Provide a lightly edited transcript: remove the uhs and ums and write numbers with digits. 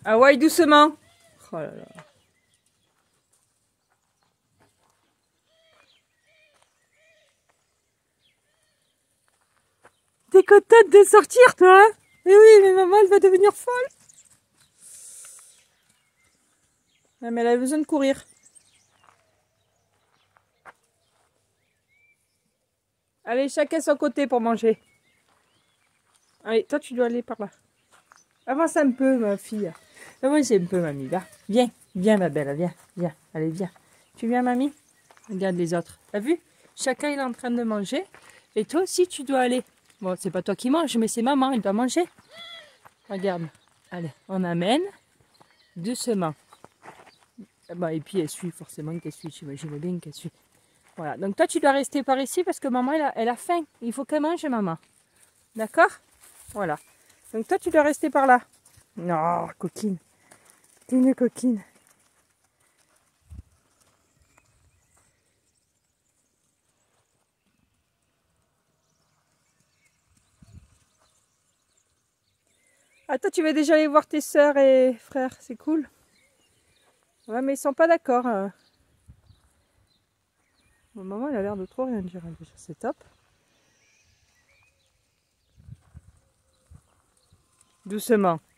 Ah ouais, doucement. Oh là là. T'es contente de sortir, toi, hein? Eh oui, mais maman, elle va devenir folle. Ah, mais elle a besoin de courir. Allez, chacun son côté pour manger. Allez, toi, tu dois aller par là. Avance un peu, ma fille. Avance un peu, mamie. Va. Viens, viens, ma belle. Viens, viens. Allez, viens. Tu viens, mamie? Regarde les autres. T'as vu? Chacun, il est en train de manger. Et toi aussi, tu dois aller. Bon, c'est pas toi qui manges, mais c'est maman, elle doit manger. Regarde. Allez, on amène doucement. Bon, et puis, elle suit forcément qu'elle suit. J'imagine bien qu'elle suit. Voilà. Donc, toi, tu dois rester par ici parce que maman, elle a faim. Il faut qu'elle mange, maman. D'accord? Voilà. Donc, toi, tu dois rester par là. Non, coquine. T'es une coquine. Ah, toi, tu vas déjà aller voir tes sœurs et frères. C'est cool. Ouais, mais ils sont pas d'accord. Bon, maman, elle a l'air de trop rien dire. Déjà, c'est top. Doucement.